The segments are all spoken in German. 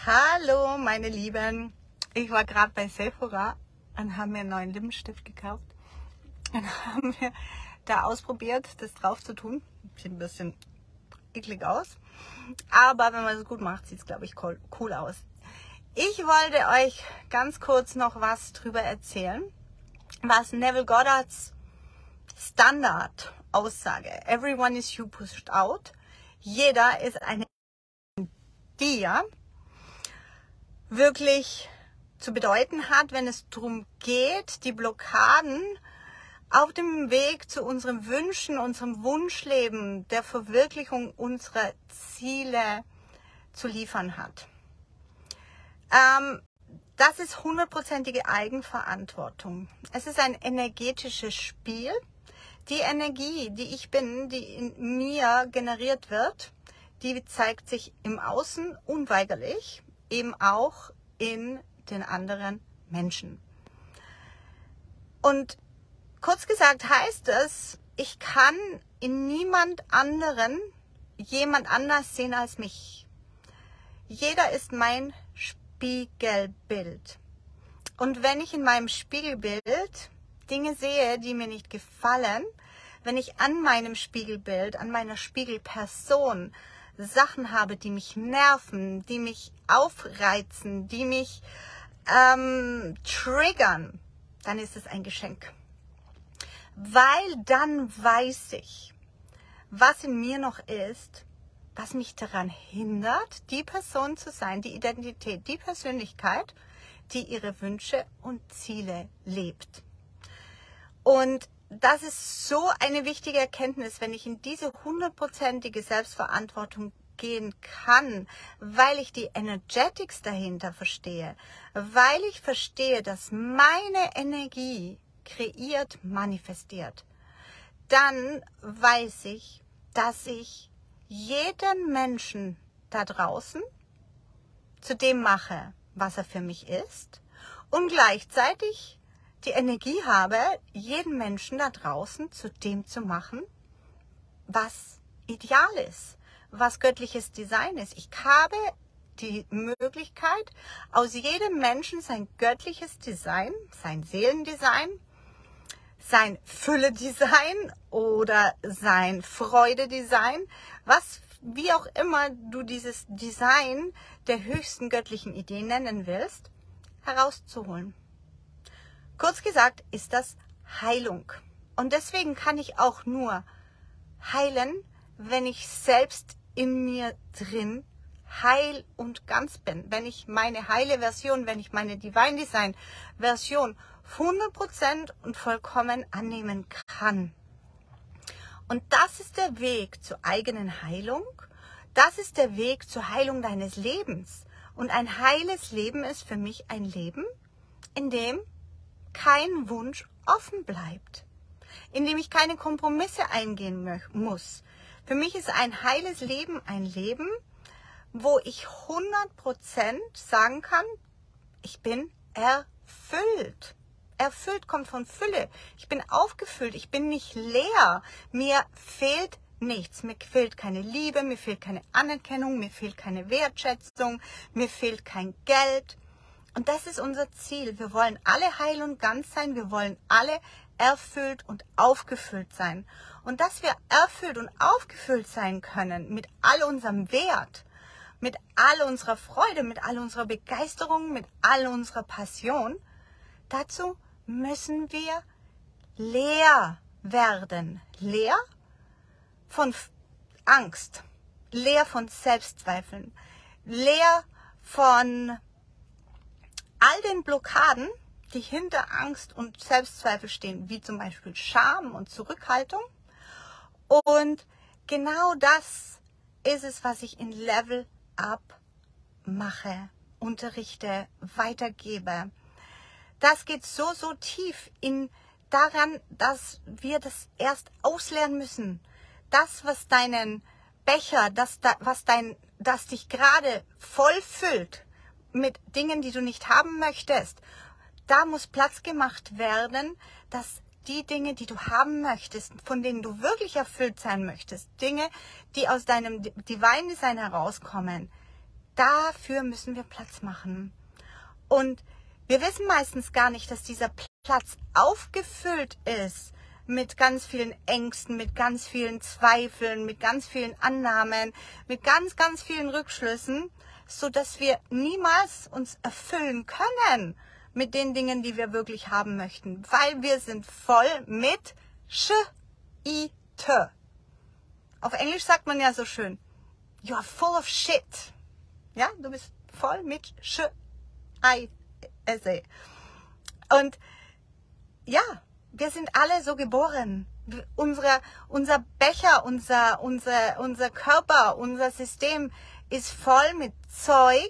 Hallo meine Lieben, ich war gerade bei Sephora und habe mir einen neuen Lippenstift gekauft und haben wir da ausprobiert, das drauf zu tun. Sieht ein bisschen eklig aus, aber wenn man es gut macht, sieht es, glaube ich, cool aus. Ich wollte euch ganz kurz noch was drüber erzählen, was Neville Goddards Standardaussage, everyone is you pushed out, jeder ist eine Dia, wirklich zu bedeuten hat, wenn es darum geht, die Blockaden auf dem Weg zu unseren Wünschen, unserem Wunschleben, der Verwirklichung unserer Ziele zu liefern hat. Das ist 100%ige Eigenverantwortung. Es ist ein energetisches Spiel. Die Energie, die ich bin, die in mir generiert wird, die zeigt sich im Außen unweigerlich, eben auch in den anderen Menschen. Und kurz gesagt heißt es, ich kann in niemand anderen jemand anders sehen als mich. Jeder ist mein Spiegelbild. Und wenn ich in meinem Spiegelbild Dinge sehe, die mir nicht gefallen, wenn ich an meinem Spiegelbild, an meiner Spiegelperson Sachen habe, die mich nerven, die mich aufreizen, die mich triggern, dann ist es ein Geschenk. Weil dann weiß ich, was in mir noch ist, was mich daran hindert, die Person zu sein, die Identität, die Persönlichkeit, die ihre Wünsche und Ziele lebt. Und das ist so eine wichtige Erkenntnis, wenn ich in diese 100%ige Selbstverantwortung gehen kann, weil ich die Energetics dahinter verstehe, weil ich verstehe, dass meine Energie kreiert, manifestiert. Dann weiß ich, dass ich jeden Menschen da draußen zu dem mache, was er für mich ist und gleichzeitig die Energie habe, jeden Menschen da draußen zu dem zu machen, was ideal ist, was göttliches Design ist. Ich habe die Möglichkeit, aus jedem Menschen sein göttliches Design, sein Seelendesign, sein Fülle-Design oder sein Freude-Design, wie auch immer du dieses Design der höchsten göttlichen Idee nennen willst, herauszuholen. Kurz gesagt ist das Heilung. Und deswegen kann ich auch nur heilen, wenn ich selbst in mir drin heil und ganz bin. Wenn ich meine heile Version, wenn ich meine Divine Design Version 100% und vollkommen annehmen kann. Und das ist der Weg zur eigenen Heilung. Das ist der Weg zur Heilung deines Lebens. Und ein heiles Leben ist für mich ein Leben, in dem kein Wunsch offen bleibt, in dem ich keine Kompromisse eingehen muss. Für mich ist ein heiles Leben ein Leben, wo ich 100% sagen kann, ich bin erfüllt. Erfüllt kommt von Fülle. Ich bin aufgefüllt, ich bin nicht leer. Mir fehlt nichts. Mir fehlt keine Liebe, mir fehlt keine Anerkennung, mir fehlt keine Wertschätzung, mir fehlt kein Geld. Und das ist unser Ziel. Wir wollen alle heil und ganz sein. Wir wollen alle erfüllt und aufgefüllt sein. Und dass wir erfüllt und aufgefüllt sein können mit all unserem Wert, mit all unserer Freude, mit all unserer Begeisterung, mit all unserer Passion, dazu müssen wir leer werden. Leer von Angst, leer von Selbstzweifeln, leer von all den Blockaden, die hinter Angst und Selbstzweifel stehen, wie zum Beispiel Scham und Zurückhaltung. Und genau das ist es, was ich in Level Up mache, unterrichte, weitergebe. Das geht so tief daran, dass wir das erst auslernen müssen. Das, was deinen Becher, das dich gerade voll füllt, mit Dingen, die du nicht haben möchtest, da muss Platz gemacht werden, dass die Dinge, die du haben möchtest, von denen du wirklich erfüllt sein möchtest, Dinge, die aus deinem Divine Design herauskommen, dafür müssen wir Platz machen. Und wir wissen meistens gar nicht, dass dieser Platz aufgefüllt ist mit ganz vielen Ängsten, mit ganz vielen Zweifeln, mit ganz vielen Annahmen, mit ganz, ganz vielen Rückschlüssen, so dass wir niemals uns erfüllen können mit den Dingen, die wir wirklich haben möchten, weil wir sind voll mit Shit. Auf Englisch sagt man ja so schön, you are full of shit. Ja, du bist voll mit Shit. Und ja, wir sind alle so geboren. Unser Becher, unser Körper, unser System ist voll mit Zeug,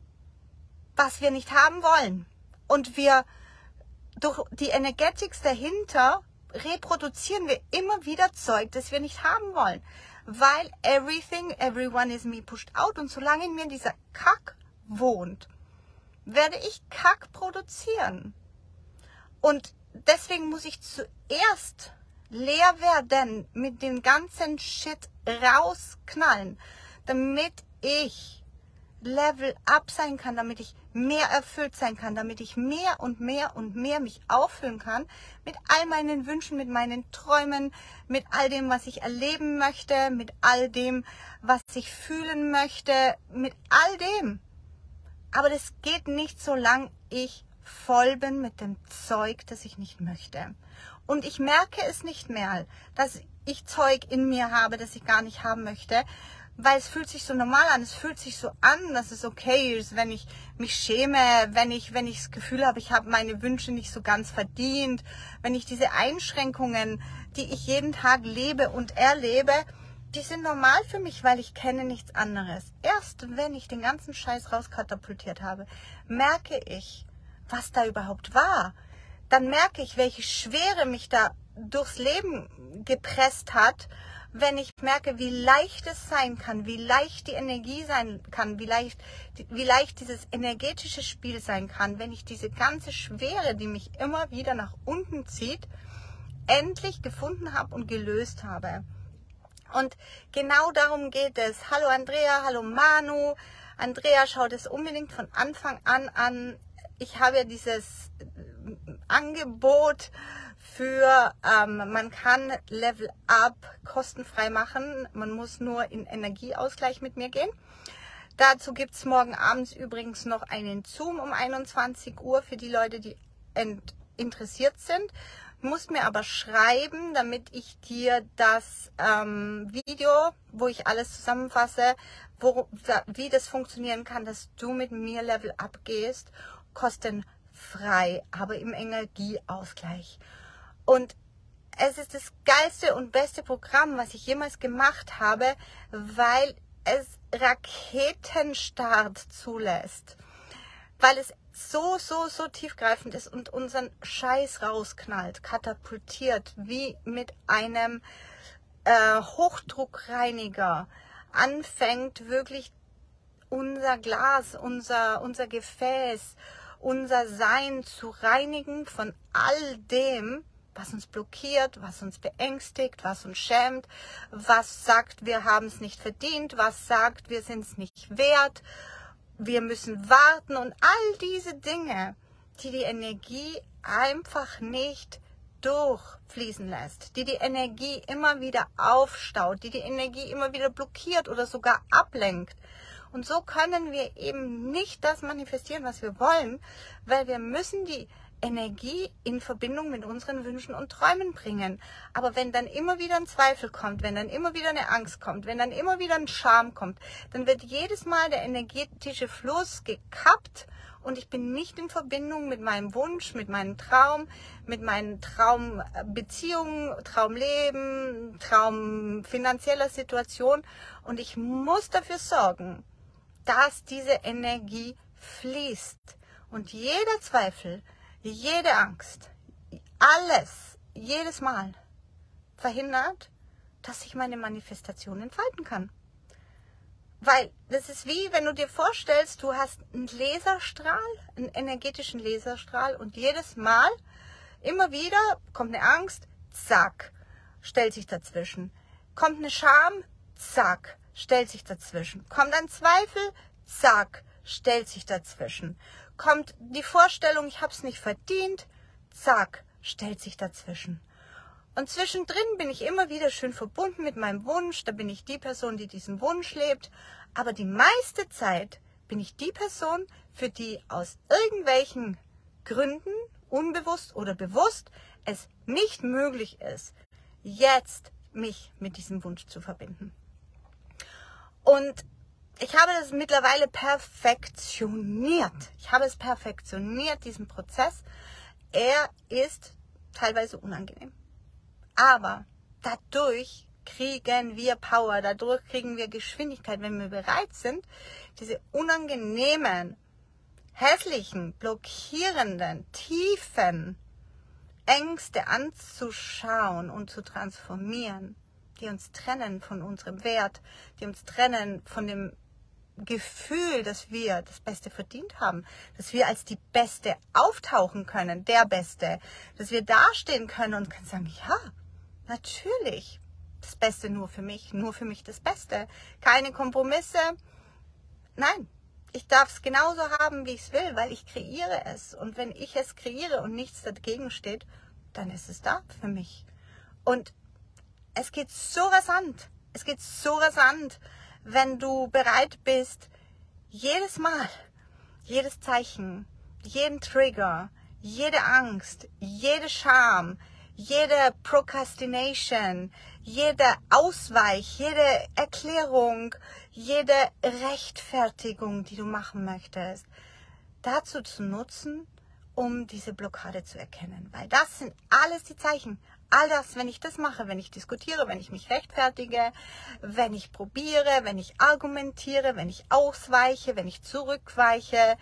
was wir nicht haben wollen. Und wir, durch die Energetics dahinter, reproduzieren wir immer wieder Zeug, das wir nicht haben wollen. Weil everyone is me pushed out. Und solange in mir dieser Kack wohnt, werde ich Kack produzieren. Und deswegen muss ich zuerst leer werden, mit dem ganzen Shit rausknallen, damit ich Level up sein kann, damit ich mehr erfüllt sein kann, damit ich mehr und mehr und mehr mich auffüllen kann mit all meinen Wünschen, mit meinen Träumen, mit all dem, was ich erleben möchte, mit all dem, was ich fühlen möchte, mit all dem. Aber das geht nicht, solange ich voll bin mit dem Zeug, das ich nicht möchte. Und ich merke es nicht mehr, dass ich Zeug in mir habe, das ich gar nicht haben möchte, weil es fühlt sich so normal an, es fühlt sich so an, dass es okay ist, wenn ich mich schäme, wenn ich das Gefühl habe, ich habe meine Wünsche nicht so ganz verdient, wenn ich diese Einschränkungen, die ich jeden Tag lebe und erlebe, die sind normal für mich, weil ich kenne nichts anderes. Erst wenn ich den ganzen Scheiß rauskatapultiert habe, merke ich, was da überhaupt war. Dann merke ich, welche Schwere mich da durchs Leben gepresst hat, wenn ich merke, wie leicht es sein kann, wie leicht die Energie sein kann, wie leicht dieses energetische Spiel sein kann, wenn ich diese ganze Schwere, die mich immer wieder nach unten zieht, endlich gefunden habe und gelöst habe. Und genau darum geht es. Hallo Andrea, hallo Manu. Andrea, schaut es unbedingt von Anfang an. Ich habe ja dieses Angebot für, man kann Level Up kostenfrei machen. Man muss nur in Energieausgleich mit mir gehen. Dazu gibt es morgen abends übrigens noch einen Zoom um 21 Uhr für die Leute, die interessiert sind. Du musst mir aber schreiben, damit ich dir das Video, wo ich alles zusammenfasse, wie das funktionieren kann, dass du mit mir Level Up gehst, kostenfrei, aber im Energieausgleich. Und es ist das geilste und beste Programm, was ich jemals gemacht habe, weil es Raketenstart zulässt. Weil es so tiefgreifend ist und unseren Scheiß rausknallt, katapultiert, wie mit einem Hochdruckreiniger, anfängt wirklich unser Glas, unser Gefäß, unser Sein zu reinigen von all dem, was uns blockiert, was uns beängstigt, was uns schämt, was sagt, wir haben es nicht verdient, was sagt, wir sind es nicht wert, wir müssen warten und all diese Dinge, die die Energie einfach nicht durchfließen lässt, die Energie immer wieder aufstaut, die Energie immer wieder blockiert oder sogar ablenkt. Und so können wir eben nicht das manifestieren, was wir wollen, weil wir müssen die Energie in Verbindung mit unseren Wünschen und Träumen bringen. Aber wenn dann immer wieder ein Zweifel kommt, wenn dann immer wieder eine Angst kommt, wenn dann immer wieder ein Scham kommt, dann wird jedes Mal der energetische Fluss gekappt und ich bin nicht in Verbindung mit meinem Wunsch, mit meinem Traum, mit meinen Traumbeziehungen, Traumleben, traumfinanzieller Situation und ich muss dafür sorgen, dass diese Energie fließt und jeder Zweifel, jede Angst, alles, jedes Mal verhindert, dass ich meine Manifestation entfalten kann. Weil das ist wie, wenn du dir vorstellst, du hast einen Laserstrahl, einen energetischen Laserstrahl und jedes Mal, immer wieder kommt eine Angst, zack, stellt sich dazwischen. Kommt eine Scham, zack, stellt sich dazwischen. Kommt ein Zweifel, zack, stellt sich dazwischen. Kommt die Vorstellung, ich habe es nicht verdient, zack, stellt sich dazwischen. Und zwischendrin bin ich immer wieder schön verbunden mit meinem Wunsch, da bin ich die Person, die diesen Wunsch lebt, aber die meiste Zeit bin ich die Person, für die aus irgendwelchen Gründen, unbewusst oder bewusst, es nicht möglich ist, jetzt mich mit diesem Wunsch zu verbinden. Und ich habe das mittlerweile perfektioniert. Ich habe es perfektioniert, diesen Prozess. Er ist teilweise unangenehm. Aber dadurch kriegen wir Power, dadurch kriegen wir Geschwindigkeit, wenn wir bereit sind, diese unangenehmen, hässlichen, blockierenden, tiefen Ängste anzuschauen und zu transformieren, die uns trennen von unserem Wert, die uns trennen von dem Gefühl, dass wir das Beste verdient haben, dass wir als die Beste auftauchen können, der Beste, dass wir dastehen können und können sagen, ja, natürlich, das Beste nur für mich das Beste, keine Kompromisse, nein, ich darf es genauso haben, wie ich es will, weil ich kreiere es und wenn ich es kreiere und nichts dagegen steht, dann ist es da für mich und es geht so rasant, wenn du bereit bist, jedes Mal, jedes Zeichen, jeden Trigger, jede Angst, jede Scham, jede Procrastination, jede Ausweich, jede Erklärung, jede Rechtfertigung, die du machen möchtest, dazu zu nutzen, um diese Blockade zu erkennen. Weil das sind alles die Zeichen. All das, wenn ich das mache, wenn ich diskutiere, wenn ich mich rechtfertige, wenn ich probiere, wenn ich argumentiere, wenn ich ausweiche, wenn ich zurückweiche,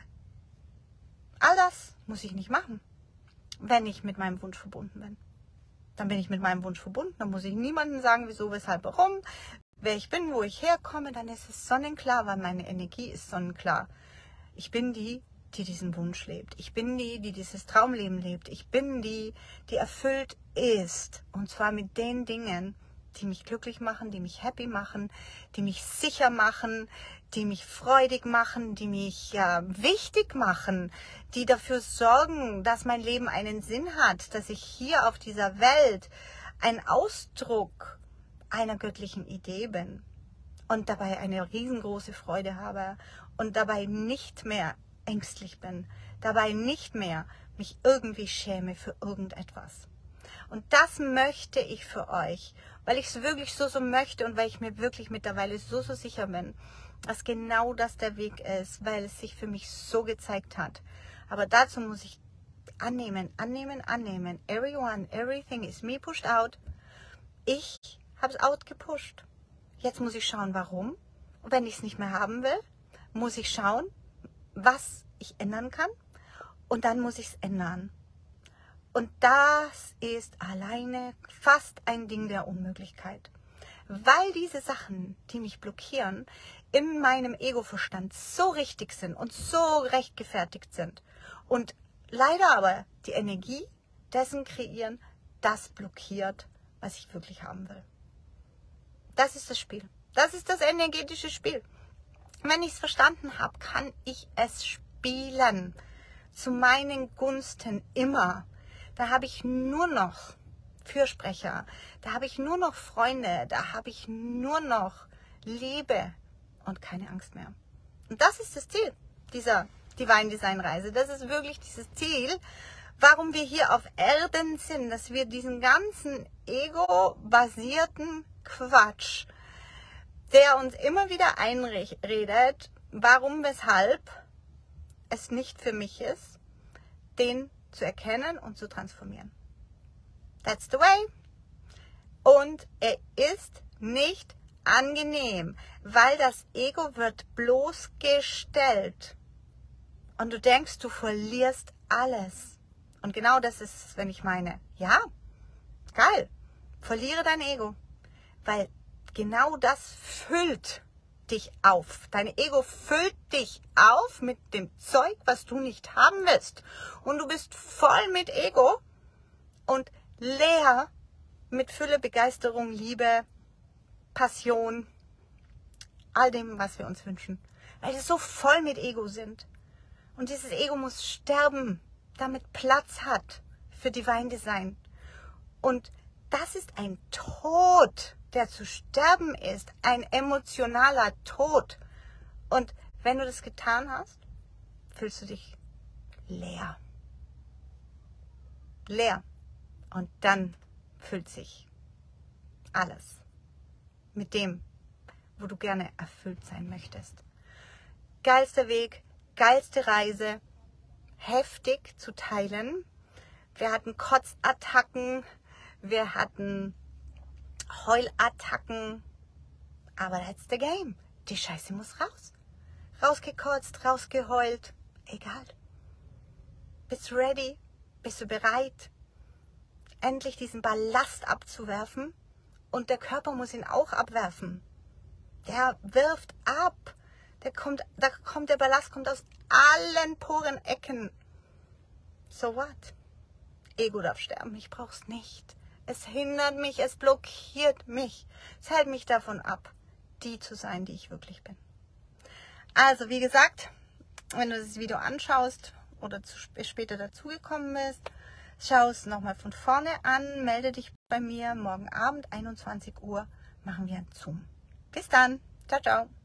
all das muss ich nicht machen, wenn ich mit meinem Wunsch verbunden bin. Dann bin ich mit meinem Wunsch verbunden, dann muss ich niemandem sagen, wieso, weshalb, warum, wer ich bin, wo ich herkomme, dann ist es sonnenklar, weil meine Energie ist sonnenklar. Ich bin die diesen Wunsch lebt. Ich bin die dieses Traumleben lebt. Ich bin die erfüllt ist. Und zwar mit den Dingen, die mich glücklich machen, die mich happy machen, die mich sicher machen, die mich freudig machen, die mich wichtig machen, die dafür sorgen, dass mein Leben einen Sinn hat, dass ich hier auf dieser Welt ein Ausdruck einer göttlichen Idee bin und dabei eine riesengroße Freude habe und dabei nicht mehr ängstlich bin, dabei nicht mehr mich irgendwie schäme für irgendetwas. Und das möchte ich für euch, weil ich es wirklich so möchte und weil ich mir wirklich mittlerweile so sicher bin, dass genau das der Weg ist, weil es sich für mich so gezeigt hat. Aber dazu muss ich annehmen. Everyone, everything is me pushed out. Ich habe es outgepusht. Jetzt muss ich schauen, warum. Und wenn ich es nicht mehr haben will, muss ich schauen, was ich ändern kann und dann muss ich es ändern. Und das ist alleine fast ein Ding der Unmöglichkeit. Weil diese Sachen, die mich blockieren, in meinem Ego-Verstand so richtig sind und so rechtgefertigt sind und leider aber die Energie dessen kreieren, das blockiert, was ich wirklich haben will. Das ist das Spiel. Das ist das energetische Spiel. Wenn ich es verstanden habe, kann ich es spielen. Zu meinen Gunsten immer. Da habe ich nur noch Fürsprecher. Da habe ich nur noch Freunde. Da habe ich nur noch Liebe und keine Angst mehr. Und das ist das Ziel dieser Divine Design Reise. Das ist wirklich dieses Ziel, warum wir hier auf Erden sind. Dass wir diesen ganzen ego-basierten Quatsch, der uns immer wieder einredet, warum, weshalb es nicht für mich ist, den zu erkennen und zu transformieren. That's the way. Und er ist nicht angenehm, weil das Ego wird bloßgestellt. Und du denkst, du verlierst alles. Und genau das ist es, wenn ich meine, ja, geil, verliere dein Ego. Weil genau das füllt dich auf. Dein Ego füllt dich auf mit dem Zeug, was du nicht haben willst. Und du bist voll mit Ego und leer mit Fülle, Begeisterung, Liebe, Passion, all dem, was wir uns wünschen. weil sie so voll mit Ego sind. Und dieses Ego muss sterben, damit Platz hat für Divine Design. Und das ist ein Tod, der zu sterben ist, ein emotionaler Tod. Und wenn du das getan hast, fühlst du dich leer. Leer. Und dann füllt sich alles mit dem, wo du gerne erfüllt sein möchtest. Geilster Weg, geilste Reise, heftig zu teilen. Wir hatten Kotzattacken, wir hatten Heulattacken, aber that's the game. Die Scheiße muss raus. Rausgekotzt, rausgeheult, egal. Bist du ready? Bist du bereit, endlich diesen Ballast abzuwerfen? Und der Körper muss ihn auch abwerfen. Der wirft ab. Der Ballast kommt aus allen Poren, Ecken. So what? Ego darf sterben, ich brauch's nicht. Es hindert mich, es blockiert mich. Es hält mich davon ab, die zu sein, die ich wirklich bin. Also, wie gesagt, wenn du das Video anschaust oder später dazugekommen bist, schau es nochmal von vorne an, melde dich bei mir. Morgen Abend, 21 Uhr, machen wir einen Zoom. Bis dann. Ciao, ciao.